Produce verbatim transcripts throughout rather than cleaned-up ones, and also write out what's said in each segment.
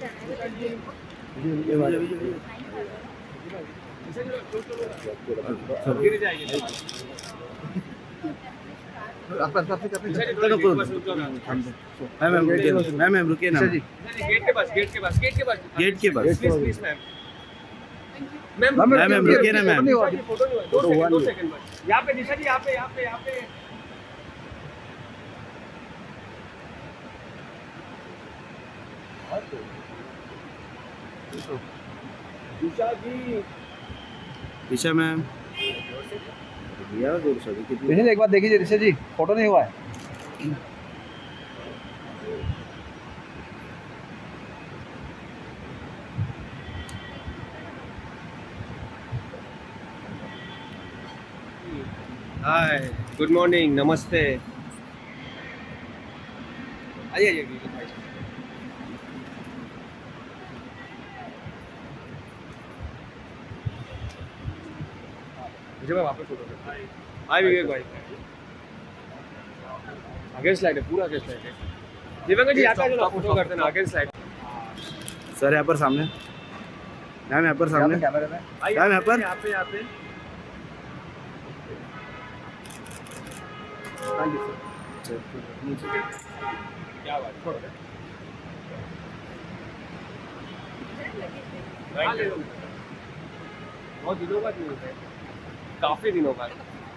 Ma'am ma'am रुकिए ना जी, gate के पास गेट के पास गेट के पास गेट के पास please please ma'am ma'am ma'am ma'am रुकिए ना मैम, फोटो नहीं हुआ, दो सेकंड दो सेकंड बस। यहाँ पे दिशा जी, यहाँ पे यहाँ पे यहाँ पे दिशा जी, दिशा मैम दिशा एक बार देखिए दिशा जी, फोटो नहीं हुआ है। हाय गुड मॉर्निंग, नमस्ते। आइए आइए मुझे मैं वापस फोटो करता हूँ। हाय विवेक भाई, आगे स्लाइड है, पूरा आगे स्लाइड है। दिव्यांग जी यहाँ पे जो फोटो करते हैं ना, आगे स्लाइड। सर यहाँ पर सामने, मैम यहाँ पर सामने, कैमरे में मैम यहाँ पर, यहाँ पे यहाँ पे क्या बात है, बहुत दिनों बाद मिलते हैं, काफी दिनों बाद।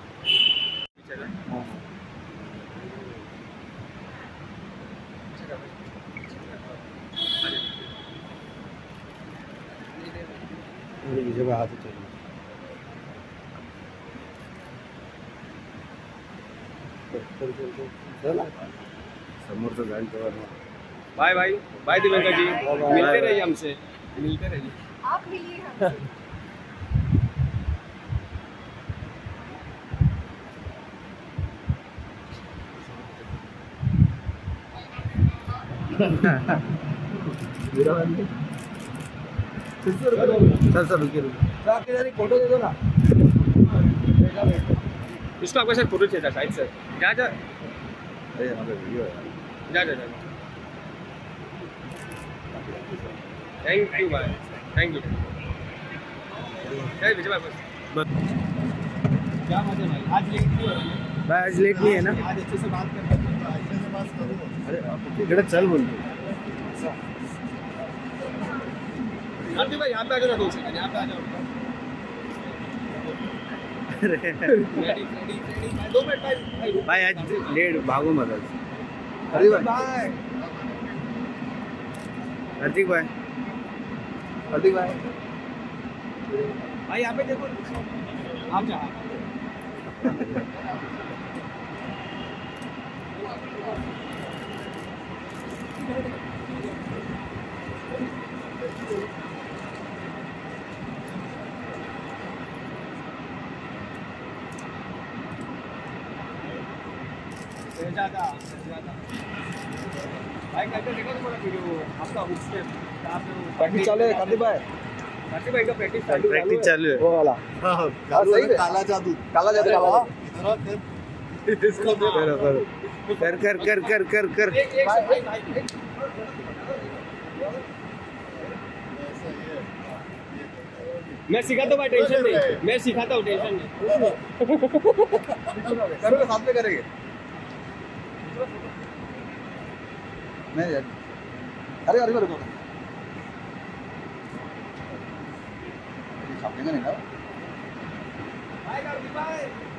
हाथ समोर जाईल तेव्हा bye bye bye Divyanka ji, मिलते रहिए हमसे, मिलते रहिए आप मिलिए हमसे। सर सर रुकिए रुकिए, फोटो दे दो ना। इसको आपके साथ फोटो चाहिए था शायद सर। जा जा अरे यहाँ पे वीडियो है, जा जा जा थैंक यू भाई, थैंक यू। विजय भाई बस क्या मतलब भाई, आज लेट क्यों हो रहा है भाई? आज लेट नहीं है ना, आज अच्छे से बात कर रहे हैं, अच्छे से बात करूँ। अरे इकडे चल बोलतो। आरती भाई यहाँ पे आ जाओ, दो सेकंड यहाँ पे आ जाओ। दो मिनट भाई, भाई आज लेट भागो मत आज। अरे भाई, हार्दिक भाई, हार्दिक भाई भाई यहाँ पे देखो, आप जा ज्यादा ज्यादा भाई करके देखो तो थोड़ा वीडियो आपका हुक स्टेप कहाँ पे वो प्रैक्टिस चालू है। हार्दिक भाई, कार्तिक भाई का प्रैक्टिस चालू प्रैक्टिस चालू है। वो वाला हाँ, सही है। काला जादू, काला जादू वाला। इसको दे। करो करो, कर कर कर कर कर कर एक एक से भाई भाई मैं सिखाता हूँ भाई, टेंशन नहीं, मैं सिखाता हूँ, टेंशन नहीं। करोगे साथ में करेंगे। नहीं यार, अरे अरे रुको, छापेंगे नहीं ना। भाई कार्तिक भाई